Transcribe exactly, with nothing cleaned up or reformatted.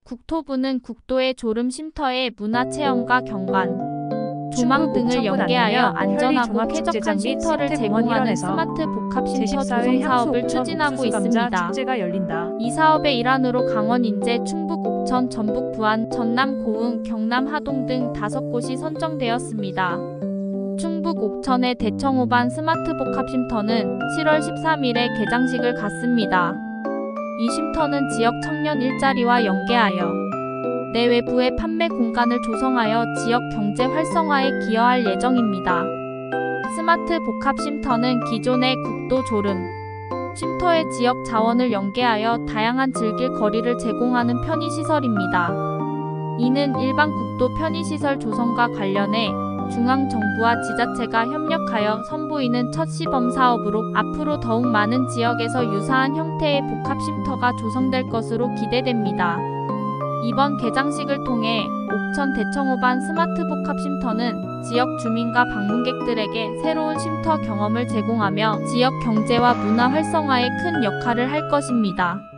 국토부는 국도의 졸음 쉼터에 문화체험과 경관, 조망 등을 연계하여 안전하고 쾌적한 쉼터를 제공하는 스마트 복합쉼터 조성 사업을 추진하고 있습니다. 이 사업의 일환으로 강원 인제, 충북 옥천, 전북 부안, 전남 고흥, 경남 하동 등 다섯 곳이 선정되었습니다. 충북 옥천의 대청호반 스마트 복합쉼터는 칠월 십삼일에 개장식을 갖습니다. 이 쉼터는 지역 청년 일자리와 연계하여 내외부의 판매 공간을 조성하여 지역 경제 활성화에 기여할 예정입니다. 스마트 복합 쉼터는 기존의 국도 졸음 쉼터의 지역 자원을 연계하여 다양한 즐길 거리를 제공하는 편의시설입니다. 이는 일반 국도 편의시설 조성과 관련해 중앙정부와 지자체가 협력하여 선보이는 첫 시범 사업으로 앞으로 더욱 많은 지역에서 유사한 형태의 복합쉼터가 조성될 것으로 기대됩니다. 이번 개장식을 통해 옥천 대청호반 스마트 복합쉼터는 지역 주민과 방문객들에게 새로운 쉼터 경험을 제공하며 지역 경제와 문화 활성화에 큰 역할을 할 것입니다.